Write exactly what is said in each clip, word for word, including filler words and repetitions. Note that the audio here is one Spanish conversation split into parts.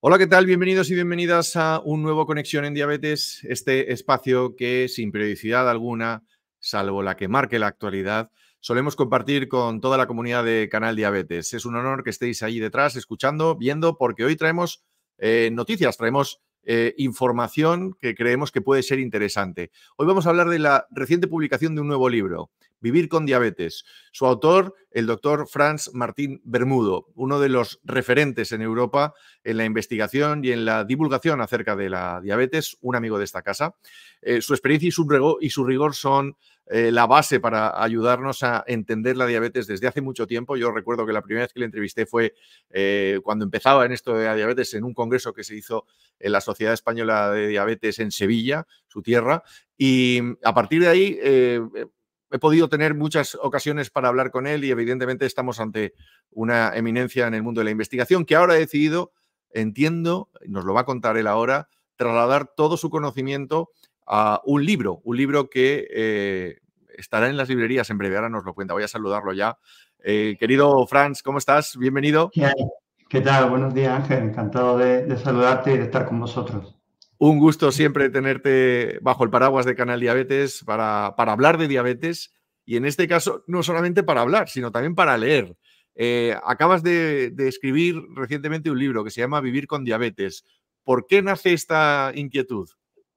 Hola, ¿qué tal? Bienvenidos y bienvenidas a un nuevo Conexión en Diabetes, este espacio que sin periodicidad alguna, salvo la que marque la actualidad, solemos compartir con toda la comunidad de Canal Diabetes. Es un honor que estéis ahí detrás, escuchando, viendo, porque hoy traemos eh, noticias, traemos eh, información que creemos que puede ser interesante. Hoy vamos a hablar de la reciente publicación de un nuevo libro, Vivir con Diabetes. Su autor, el doctor Frans Martín Bermudo, uno de los referentes en Europa en la investigación y en la divulgación acerca de la diabetes, un amigo de esta casa. Eh, su experiencia y su, rigor, y su rigor son eh, la base para ayudarnos a entender la diabetes desde hace mucho tiempo. Yo recuerdo que la primera vez que le entrevisté fue eh, cuando empezaba en esto de la diabetes en un congreso que se hizo en la Sociedad Española de Diabetes en Sevilla, su tierra, y a partir de ahí eh, he podido tener muchas ocasiones para hablar con él y evidentemente estamos ante una eminencia en el mundo de la investigación que ahora ha decidido, entiendo, nos lo va a contar él ahora, trasladar todo su conocimiento a un libro, un libro que eh, estará en las librerías en breve, ahora nos lo cuenta, voy a saludarlo ya. Eh, querido Frans, ¿cómo estás? Bienvenido. ¿Qué hay? ¿Qué tal? Buenos días, Ángel. Encantado de, de saludarte y de estar con vosotros. Un gusto siempre tenerte bajo el paraguas de Canal Diabetes para, para hablar de diabetes y en este caso no solamente para hablar, sino también para leer. Eh, acabas de, de escribir recientemente un libro que se llama Vivir con Diabetes. ¿Por qué nace esta inquietud?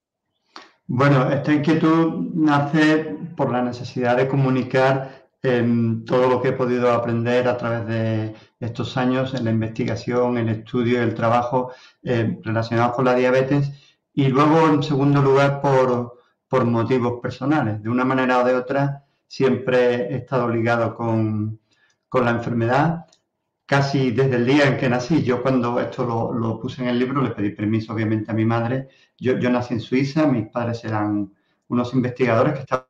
Bueno, esta inquietud nace por la necesidad de comunicar eh, todo lo que he podido aprender a través de estos años en la investigación, el estudio y el trabajo eh, relacionados con la diabetes y luego, en segundo lugar, por, por motivos personales. De una manera o de otra, siempre he estado ligado con, con la enfermedad. Casi desde el día en que nací, yo cuando esto lo, lo puse en el libro le pedí permiso obviamente a mi madre. Yo, yo nací en Suiza, mis padres eran unos investigadores que estaban...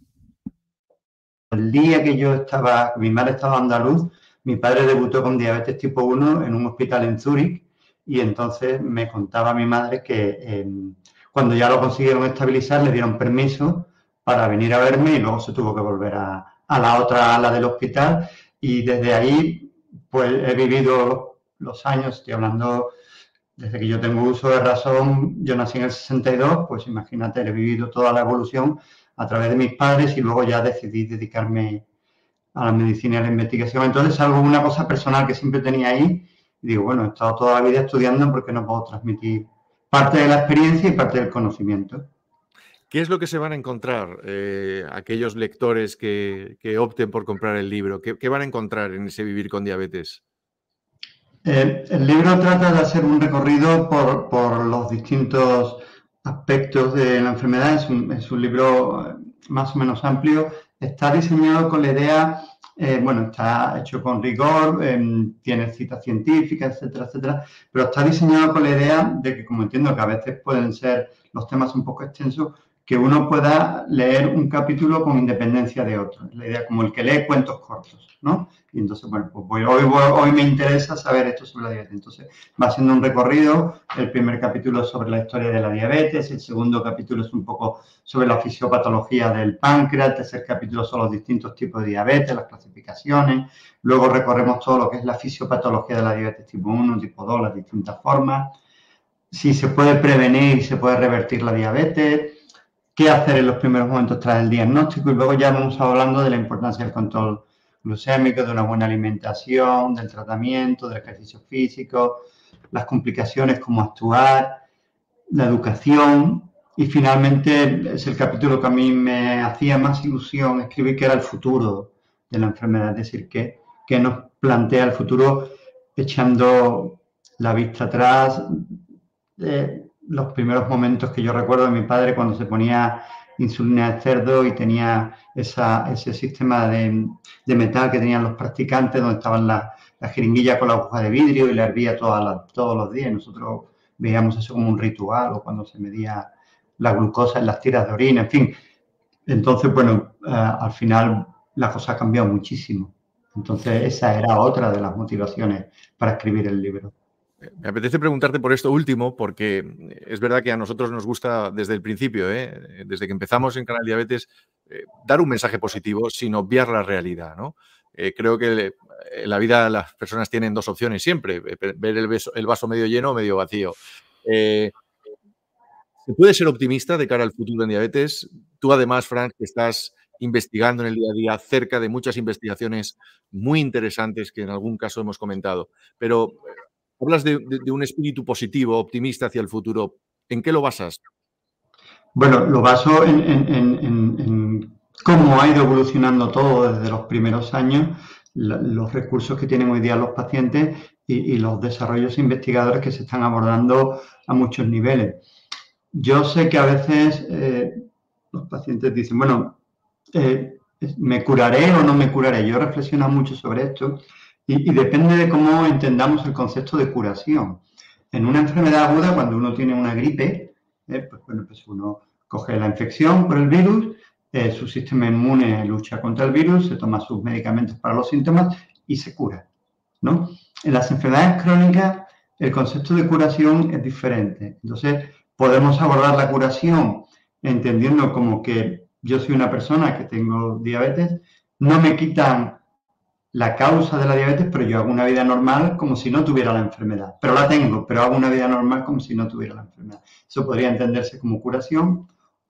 El día que yo estaba, mi madre estaba andaluz, mi padre debutó con diabetes tipo uno en un hospital en Zúrich y entonces me contaba mi madre que eh, cuando ya lo consiguieron estabilizar le dieron permiso para venir a verme y luego se tuvo que volver a, a la otra ala del hospital y desde ahí pues he vivido los años, estoy hablando desde que yo tengo uso de razón, yo nací en el sesenta y dos, pues imagínate, he vivido toda la evolución a través de mis padres y luego ya decidí dedicarme a la medicina y a la investigación. Entonces es algo, una cosa personal que siempre tenía ahí y digo, bueno, he estado toda la vida estudiando porque no puedo transmitir parte de la experiencia y parte del conocimiento. ¿Qué es lo que se van a encontrar eh, aquellos lectores que, que, opten por comprar el libro? ¿Qué, ¿Qué van a encontrar en ese Vivir con Diabetes? Eh, el libro trata de hacer un recorrido por, por los distintos aspectos de la enfermedad. Es un, es un libro más o menos amplio. Está diseñado con la idea, eh, bueno, está hecho con rigor, eh, tiene citas científicas, etcétera, etcétera, pero está diseñado con la idea de que, como entiendo que a veces pueden ser los temas un poco extensos, que uno pueda leer un capítulo con independencia de otro. La idea como el que lee cuentos cortos, ¿no? Y entonces, bueno, pues voy, hoy, voy, hoy me interesa saber esto sobre la diabetes. Entonces, va siendo un recorrido. El primer capítulo es sobre la historia de la diabetes, el segundo capítulo es un poco sobre la fisiopatología del páncreas, el tercer capítulo son los distintos tipos de diabetes, las clasificaciones. Luego recorremos todo lo que es la fisiopatología de la diabetes tipo uno, tipo dos, las distintas formas. Si se puede prevenir y se puede revertir la diabetes, qué hacer en los primeros momentos tras el diagnóstico y luego ya vamos hablando de la importancia del control glucémico, de una buena alimentación, del tratamiento, del ejercicio físico, las complicaciones, cómo actuar, la educación y finalmente es el capítulo que a mí me hacía más ilusión escribir, que era el futuro de la enfermedad, es decir, que, que nos plantea el futuro echando la vista atrás. Eh, los primeros momentos que yo recuerdo de mi padre cuando se ponía insulina de cerdo y tenía esa, ese sistema de, de metal que tenían los practicantes donde estaban las la jeringuillas con la aguja de vidrio y la hervía toda la, todos los días. Nosotros veíamos eso como un ritual o cuando se medía la glucosa en las tiras de orina, en fin. Entonces, bueno, uh, al final la cosa ha cambiado muchísimo. Entonces, esa era otra de las motivaciones para escribir el libro. Me apetece preguntarte por esto último, porque es verdad que a nosotros nos gusta desde el principio, ¿eh? Desde que empezamos en Canal Diabetes, eh, dar un mensaje positivo sin obviar la realidad, ¿no? Eh, creo que en la vida las personas tienen dos opciones siempre, ver el, beso, el vaso medio lleno o medio vacío. Eh, ¿Se puede ser optimista de cara al futuro en diabetes? Tú además, Frank, que estás investigando en el día a día cerca de muchas investigaciones muy interesantes que en algún caso hemos comentado, pero hablas de, de, de un espíritu positivo, optimista hacia el futuro. ¿En qué lo basas? Bueno, lo baso en, en, en, en cómo ha ido evolucionando todo desde los primeros años, la, los recursos que tienen hoy día los pacientes y, y los desarrollos investigadores que se están abordando a muchos niveles. Yo sé que a veces eh, los pacientes dicen, bueno, eh, ¿me curaré o no me curaré? Yo reflexiono mucho sobre esto y, y depende de cómo entendamos el concepto de curación. En una enfermedad aguda, cuando uno tiene una gripe, eh, pues, bueno, pues uno coge la infección por el virus, eh, su sistema inmune lucha contra el virus, se toma sus medicamentos para los síntomas y se cura, ¿no? En las enfermedades crónicas, el concepto de curación es diferente. Entonces, podemos abordar la curación entendiendo como que yo soy una persona que tengo diabetes, no me quitan la causa de la diabetes, pero yo hago una vida normal como si no tuviera la enfermedad. Pero la tengo, pero hago una vida normal como si no tuviera la enfermedad. Eso podría entenderse como curación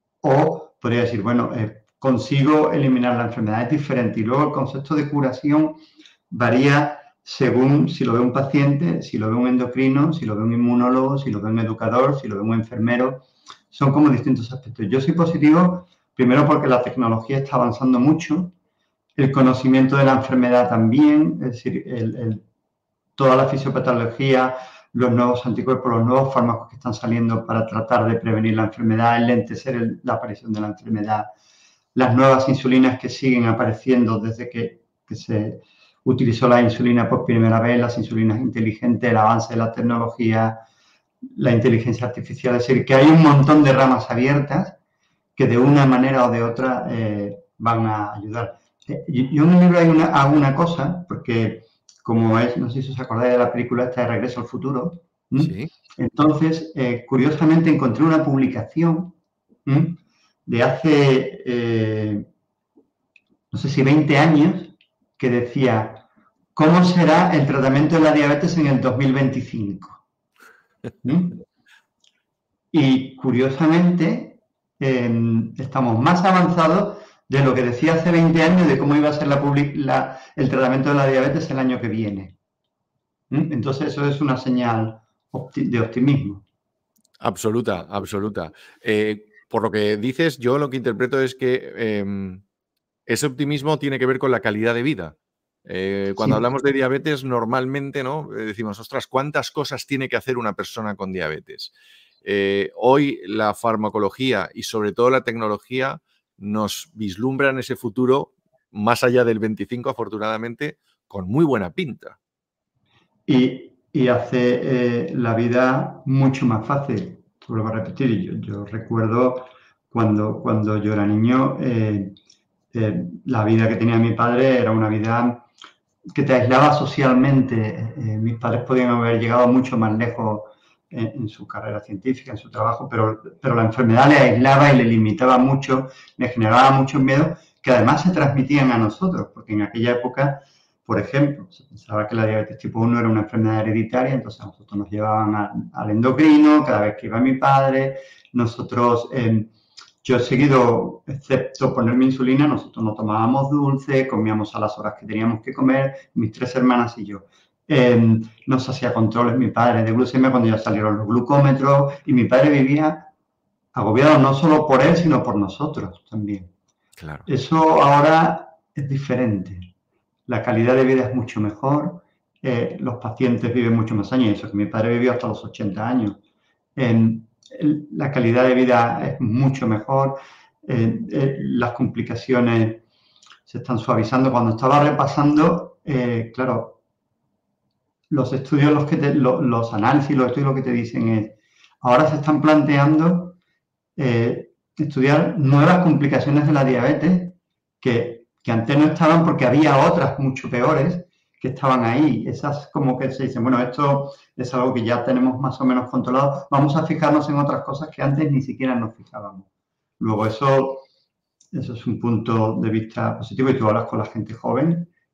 o podría decir, bueno, eh, consigo eliminar la enfermedad. Es diferente. Y luego el concepto de curación varía según si lo ve un paciente, si lo ve un endocrino, si lo ve un inmunólogo, si lo ve un educador, si lo ve un enfermero. Son como distintos aspectos. Yo soy positivo, primero porque la tecnología está avanzando mucho, el conocimiento de la enfermedad también, es decir, el, el, toda la fisiopatología, los nuevos anticuerpos, los nuevos fármacos que están saliendo para tratar de prevenir la enfermedad, el lentecer el, la aparición de la enfermedad, las nuevas insulinas que siguen apareciendo desde que, que se utilizó la insulina por primera vez, las insulinas inteligentes, el avance de la tecnología, la inteligencia artificial, es decir, que hay un montón de ramas abiertas que de una manera o de otra eh, van a ayudar. Yo en el libro hay una, hago una cosa, porque como es, no sé si os acordáis de la película esta de Regreso al Futuro, ¿m? Sí. Entonces, eh, curiosamente encontré una publicación ¿m? de hace, eh, no sé si veinte años, que decía, ¿cómo será el tratamiento de la diabetes en el dos mil veinticinco? ¿m? Y curiosamente, eh, estamos más avanzados de lo que decía hace veinte años de cómo iba a ser la la, el tratamiento de la diabetes el año que viene. ¿Mm? Entonces, eso es una señal opti de optimismo. Absoluta, absoluta. Eh, por lo que dices, yo lo que interpreto es que eh, ese optimismo tiene que ver con la calidad de vida. Eh, cuando sí. hablamos de diabetes, normalmente ¿no? decimos, ostras, ¿cuántas cosas tiene que hacer una persona con diabetes? Eh, hoy la farmacología y sobre todo la tecnología nos vislumbran ese futuro más allá del veinticinco, afortunadamente, con muy buena pinta. Y, y hace eh, la vida mucho más fácil. Vuelvo a repetir, yo, yo recuerdo cuando, cuando yo era niño, eh, eh, la vida que tenía mi padre era una vida que te aislaba socialmente. Eh, mis padres podían haber llegado mucho más lejos en, en su carrera científica, en su trabajo, pero, pero la enfermedad le aislaba y le limitaba mucho, le generaba mucho miedo, que además se transmitían a nosotros, porque en aquella época, por ejemplo, se pensaba que la diabetes tipo uno era una enfermedad hereditaria, entonces a nosotros nos llevaban a, al endocrino cada vez que iba mi padre, nosotros... Eh, Yo he seguido, excepto ponerme insulina, nosotros no tomábamos dulce, comíamos a las horas que teníamos que comer, mis tres hermanas y yo. Eh, nos hacía controles mi padre de glucemia cuando ya salieron los glucómetros y mi padre vivía agobiado no solo por él, sino por nosotros también. Claro. Eso ahora es diferente. La calidad de vida es mucho mejor, eh, los pacientes viven mucho más años, eso que mi padre vivió hasta los ochenta años. Eh, la calidad de vida es mucho mejor, eh, eh, las complicaciones se están suavizando. Cuando estaba repasando, eh, claro, los estudios, los, que te, lo, los análisis, los estudios lo que te dicen es, ahora se están planteando eh, estudiar nuevas complicaciones de la diabetes que, que antes no estaban porque había otras mucho peores que estaban ahí. Esas como que se dicen, bueno, esto es algo que ya tenemos más o menos controlado, vamos a fijarnos en otras cosas que antes ni siquiera nos fijábamos. Luego eso, eso es un punto de vista positivo y tú hablas con la gente joven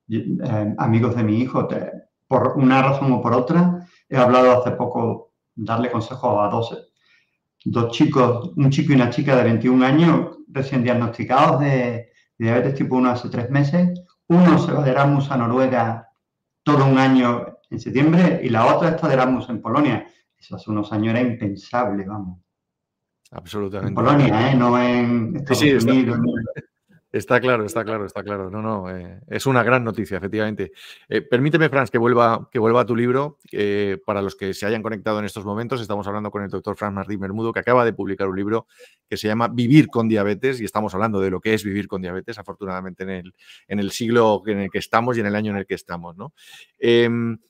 eh, amigos de mi hijo. Te, por una razón o por otra, he hablado hace poco, darle consejo a dos, dos chicos, un chico y una chica de veintiún años, recién diagnosticados de, de diabetes tipo uno hace tres meses. Uno se va de Erasmus a Noruega todo un año en septiembre y la otra está de Erasmus en Polonia. Eso hace unos años era impensable, vamos. Absolutamente. En Polonia, ¿eh? No en Estados sí, sí, Unidos. Está, está claro, está claro, está claro. No, no, eh, es una gran noticia, efectivamente. Eh, permíteme, Franz, que vuelva, que vuelva a tu libro. Eh, para los que se hayan conectado en estos momentos, estamos hablando con el doctor Franz Martín Bermudo, que acaba de publicar un libro que se llama Vivir con diabetes, y estamos hablando de lo que es vivir con diabetes, afortunadamente, en el, en el siglo en el que estamos y en el año en el que estamos, ¿no? Eh,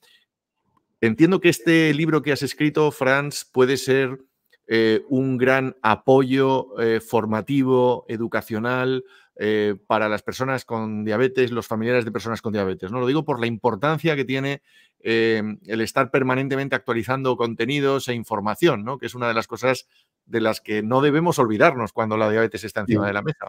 entiendo que este libro que has escrito, Franz, puede ser eh, un gran apoyo eh, formativo, educacional, eh, para las personas con diabetes, los familiares de personas con diabetes, ¿no? Lo digo por la importancia que tiene eh, el estar permanentemente actualizando contenidos e información, ¿no? Que es una de las cosas de las que no debemos olvidarnos cuando la diabetes está encima sí. de la mesa.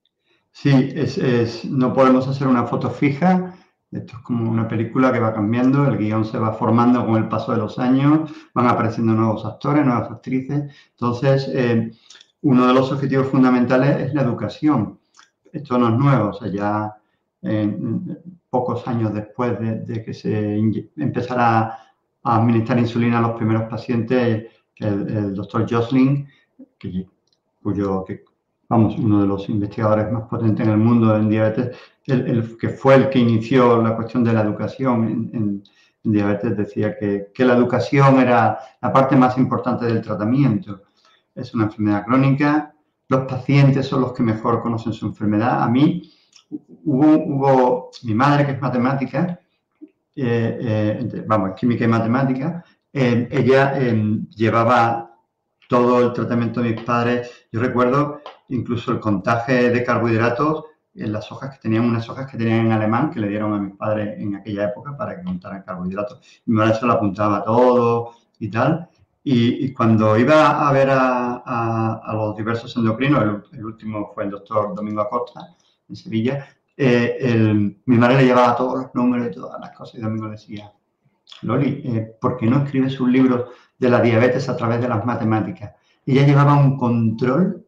Sí, es, es, no podemos hacer una foto fija. Esto es como una película que va cambiando, el guión se va formando con el paso de los años, van apareciendo nuevos actores, nuevas actrices. Entonces, eh, uno de los objetivos fundamentales es la educación. Esto no es nuevo, o sea, ya eh, pocos años después de, de que se empezara a administrar insulina a los primeros pacientes, el, el doctor Josling, que, cuyo, que, vamos, uno de los investigadores más potentes en el mundo en diabetes, el, el, que fue el que inició la cuestión de la educación en, en, en diabetes, decía que, que la educación era la parte más importante del tratamiento. Es una enfermedad crónica, los pacientes son los que mejor conocen su enfermedad. A mí, hubo, hubo mi madre, que es matemática, eh, eh, vamos, química y matemática, eh, ella eh, llevaba todo el tratamiento de mis padres. Yo recuerdo incluso el contaje de carbohidratos en las hojas que tenían, unas hojas que tenían en alemán que le dieron a mis padres en aquella época para que contaran carbohidratos. Mi madre se lo apuntaba todo y tal. Y, y cuando iba a ver a, a, a los diversos endocrinos, el, el último fue el doctor Domingo Acosta, en Sevilla, eh, el, mi madre le llevaba todos los números y todas las cosas y Domingo le decía, Loli, eh, ¿por qué no escribes un libro de la diabetes a través de las matemáticas? Y ella llevaba un control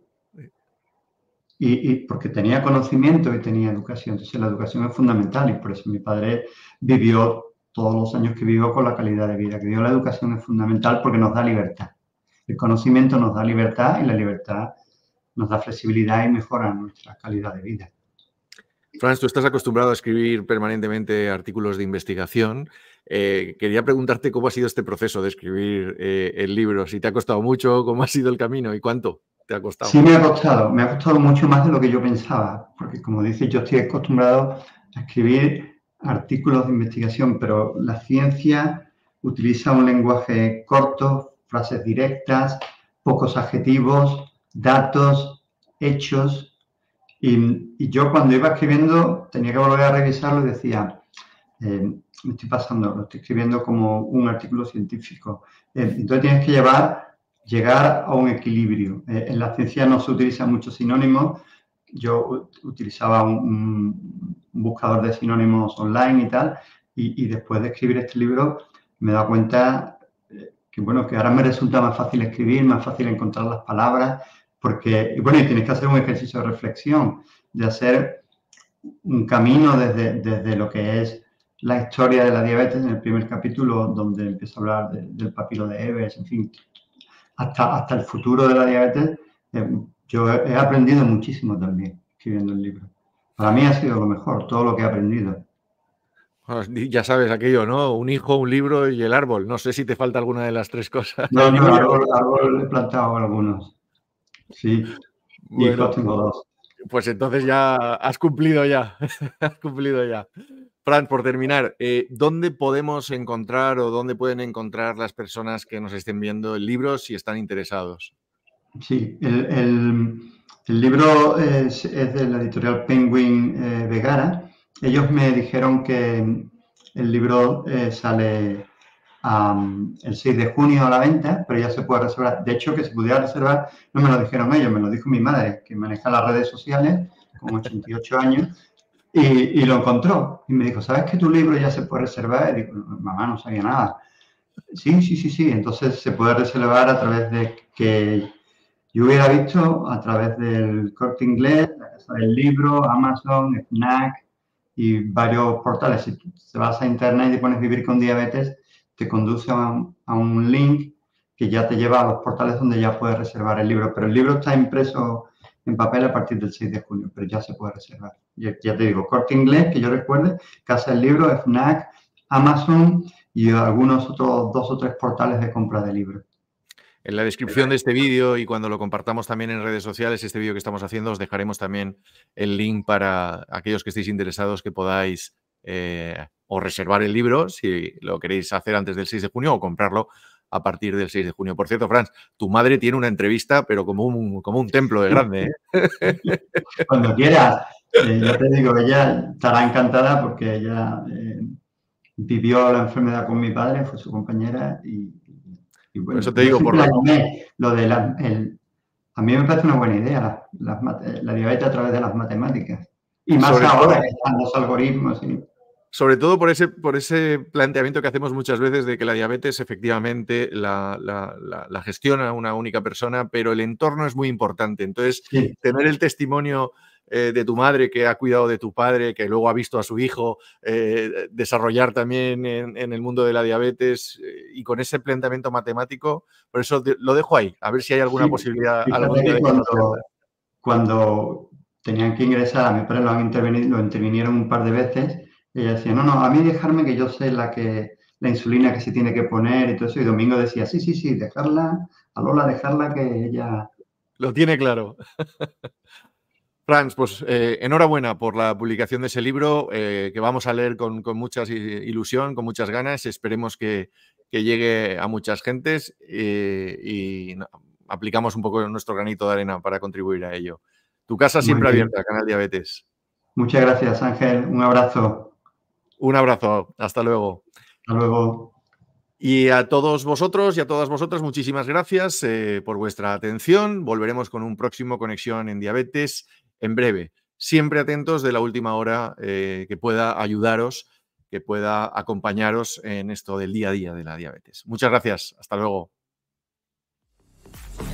y, y porque tenía conocimiento y tenía educación. Entonces la educación es fundamental y por eso mi padre vivió todos los años que vivió con la calidad de vida que dio. La educación es fundamental porque nos da libertad. El conocimiento nos da libertad y la libertad nos da flexibilidad y mejora nuestra calidad de vida. Franz, tú estás acostumbrado a escribir permanentemente artículos de investigación. Eh, quería preguntarte cómo ha sido este proceso de escribir eh, el libro. Si te ha costado mucho, cómo ha sido el camino y cuánto te ha costado. Sí, me ha costado. Me ha costado mucho más de lo que yo pensaba. Porque, como dices, yo estoy acostumbrado a escribir artículos de investigación, pero la ciencia utiliza un lenguaje corto, frases directas, pocos adjetivos, datos, hechos. Y, y yo cuando iba escribiendo tenía que volver a revisarlo y decía, eh, me estoy pasando, lo estoy escribiendo como un artículo científico. Eh, entonces tienes que llevar, llegar a un equilibrio. Eh, en la ciencia no se utilizan muchos sinónimos. Yo utilizaba un, un buscador de sinónimos online y tal, y, y después de escribir este libro me he dado cuenta que, bueno, que ahora me resulta más fácil escribir, más fácil encontrar las palabras, porque, bueno, y tienes que hacer un ejercicio de reflexión, de hacer un camino desde, desde lo que es la historia de la diabetes en el primer capítulo, donde empiezo a hablar de, del papiro de Evers, en fin, hasta, hasta el futuro de la diabetes. Eh, yo he, he aprendido muchísimo también escribiendo el libro. Para mí ha sido lo mejor, todo lo que he aprendido. Ya sabes aquello, ¿no? Un hijo, un libro y el árbol. No sé si te falta alguna de las tres cosas. No, no, árbol, árbol he plantado algunos. Sí, bueno, hijos tengo dos. Pues entonces ya has cumplido ya. Has cumplido ya. Franz, por terminar, eh, ¿dónde podemos encontrar o dónde pueden encontrar las personas que nos estén viendo el libro si están interesados? Sí, el, el, el libro es, es de la editorial Penguin eh, Vergara. Ellos me dijeron que el libro eh, sale um, el seis de junio a la venta, pero ya se puede reservar. De hecho, que se pudiera reservar, no me lo dijeron ellos, me lo dijo mi madre, que maneja las redes sociales con ochenta y ocho años. Y, y lo encontró. Y me dijo, ¿sabes que tu libro ya se puede reservar? Y digo, mamá, no sabía nada. Sí, sí, sí, sí. Entonces se puede reservar a través de que yo hubiera visto a través del Corte Inglés, la Casa del Libro, Amazon, Fnac y varios portales. Si te vas a internet y pones Vivir con Diabetes, te conduce a un, a un link que ya te lleva a los portales donde ya puedes reservar el libro. Pero el libro está impreso en papel a partir del seis de junio, pero ya se puede reservar. Ya, ya te digo, Corte Inglés, que yo recuerde, Casa del Libro, Fnac, Amazon y algunos otros dos o tres portales de compra de libros. En la descripción de este vídeo y cuando lo compartamos también en redes sociales, este vídeo que estamos haciendo, os dejaremos también el link para aquellos que estéis interesados que podáis eh, o reservar el libro si lo queréis hacer antes del seis de junio o comprarlo a partir del seis de junio. Por cierto, Franz, tu madre tiene una entrevista, pero como un, como un templo de grande, ¿eh? Cuando quieras. Eh, ya te digo, ella estará encantada porque ella eh, vivió la enfermedad con mi padre, fue su compañera y, y Por bueno, eso te yo digo, por siempre la la... llamé, lo de la, el, a mí me parece una buena idea, las, las, la diabetes a través de las matemáticas. Y más Sobre ahora todo, que están los algoritmos. Y... Sobre todo por ese, por ese planteamiento que hacemos muchas veces de que la diabetes efectivamente la, la, la, la gestiona una única persona, pero el entorno es muy importante. Entonces, Sí. tener el testimonio eh, de tu madre que ha cuidado de tu padre, que luego ha visto a su hijo eh, desarrollar también en, en el mundo de la diabetes eh, y con ese planteamiento matemático, por eso de, lo dejo ahí, a ver si hay alguna Sí. posibilidad Fíjate algún día que de cuando, conocerla. cuando tenían que ingresar, a mi padre lo, han intervenido, lo intervinieron un par de veces. Ella decía, no, no, a mí dejarme que yo sé la que la insulina que se tiene que poner y todo eso. Y Domingo decía, sí, sí, sí, dejarla, a Lola dejarla que ella... Lo tiene claro. Franz, pues eh, enhorabuena por la publicación de ese libro eh, que vamos a leer con, con mucha ilusión, con muchas ganas. Esperemos que, que llegue a muchas gentes eh, y no, aplicamos un poco nuestro granito de arena para contribuir a ello. Tu casa siempre abierta, Canal Diabetes. Muchas gracias, Ángel. Un abrazo. Un abrazo. Hasta luego. Hasta luego. Y a todos vosotros y a todas vosotras, muchísimas gracias eh, por vuestra atención. Volveremos con un próximo Conexión en Diabetes en breve. Siempre atentos de la última hora eh, que pueda ayudaros, que pueda acompañaros en esto del día a día de la diabetes. Muchas gracias. Hasta luego.